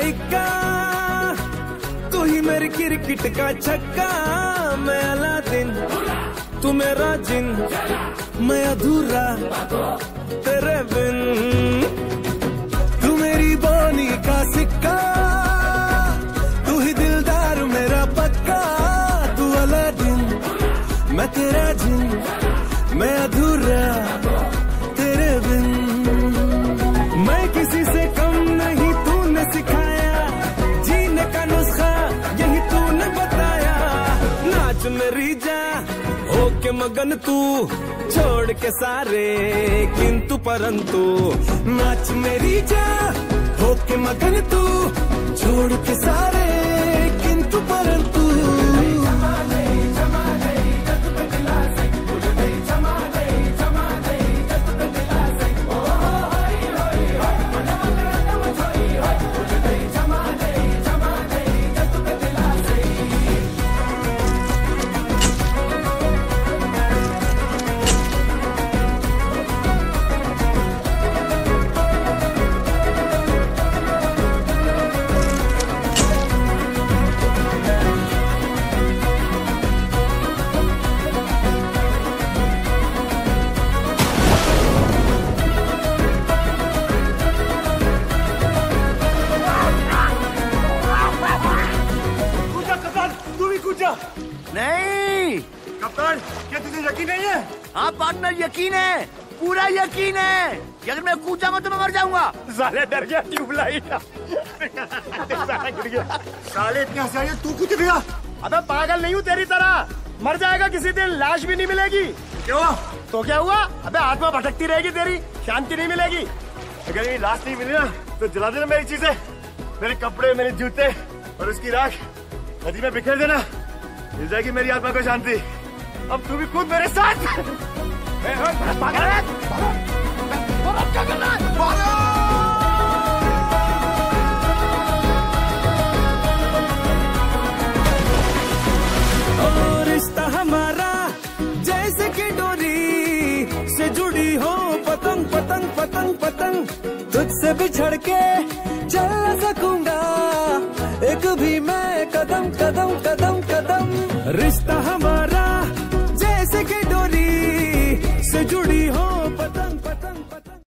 इक्का, तू ही मेरी क्रिकेट का छक्का। मैं अलादीन, तू मेरा जिन, मैं अधूरा तेरे बिन। तू मेरी बोनी का सिक्का, तू ही दिलदार मेरा पक्का। तू अलादीन, मैं तेरा जिन, मैं अधूरा तेरे बिन। मैं किसी से कम नहीं, तूने सिखाया जीने का नुस्खा, यही तूने बताया। नाच मेरी जा होके मगन तू, छोड़ के सारे किंतु परंतु। नाच मेरी जा होके मगन तू, छोड़ के सारे किंतु परंतु। नहीं कप्तान, क्या तुझे यकीन नहीं है? हाँ पार्टनर, यकीन है, पूरा यकीन है कि अगर मैं कूद जाऊंगा तो मैं मर जाऊंगा। साले डर गया, ट्यूबलाइट गिर गया। साले इतने हंसाई, तू कूद गया? अबे पागल नहीं हूँ तेरी तरह, मर जाएगा किसी दिन, लाश भी नहीं मिलेगी। क्यों? तो क्या हुआ? अबे आत्मा भटकती रहेगी तेरी, शांति नहीं मिलेगी। अगर ये लाश नहीं मिली ना तो जला देना मेरी चीजें, मेरे कपड़े, मेरे जूते और उसकी राख नदी में बिखेर देना, मिल जाएगी मेरी आत्मा को शांति। अब तू भी कूद मेरे साथ। पागल है? क्या करना है? रिश्ता हमारा जैसे कि डोरी से जुड़ी हो, पतंग पतंग पतंग पतंग। तुझसे बिछड़ के चल न सकूंगा एक भी मैं कदम कदम कदम कदम। रिश्ता हमारा जैसे कि डोरी से जुड़ी हो, पतंग